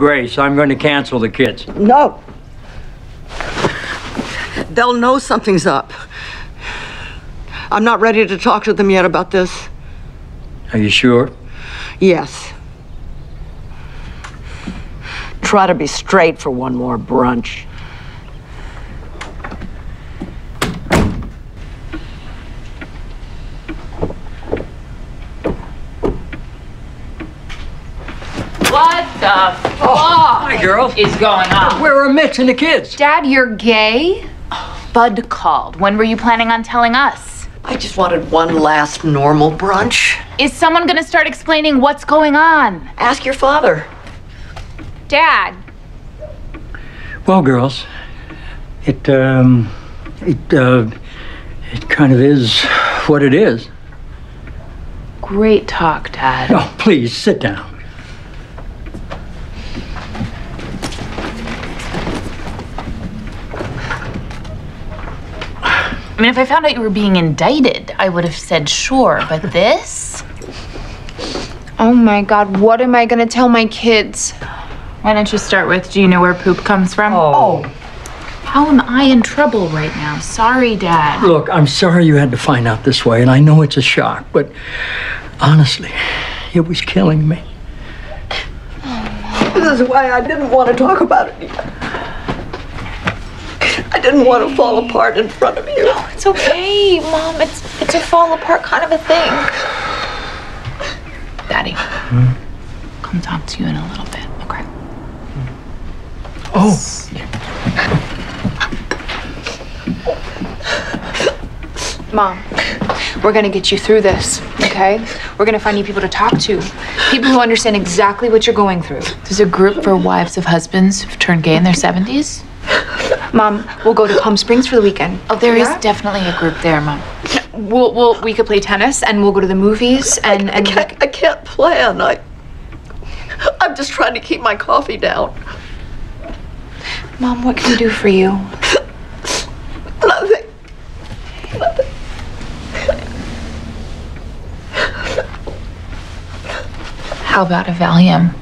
Grace, I'm going to cancel the kids. No. They'll know something's up. I'm not ready to talk to them yet about this. Are you sure? Yes. Try to be straight for one more brunch. What the fuck Hi, girl. is going on? Where are Mitch and the kids? Dad, you're gay? Bud called. When were you planning on telling us? I just wanted one last normal brunch. Is someone gonna start explaining what's going on? Ask your father. Dad. Well, girls, it kind of is what it is. Great talk, Dad. Oh, please, sit down. I mean, if I found out you were being indicted, I would have said sure, but this? Oh my God, what am I gonna tell my kids? Why don't you start with, do you know where poop comes from? Oh. How am I in trouble right now? Sorry, Dad. Look, I'm sorry you had to find out this way, and I know it's a shock, but honestly, it was killing me. This is why I didn't want to talk about it yet. I didn't want to fall apart in front of you. No, it's okay, Mom. It's a fall apart kind of a thing. Daddy, come talk to you in a little bit, okay? Oh. Mom, we're gonna get you through this, okay? We're gonna find you people to talk to. People who understand exactly what you're going through. There's a group for wives of husbands who've turned gay in their 70s. Mom, we'll go to Palm Springs for the weekend. Oh, there is definitely a group there, Mom. We could play tennis and we'll go to the movies and I can't plan. I'm just trying to keep my coffee down. Mom, what can we do for you? Nothing. How about a Valium?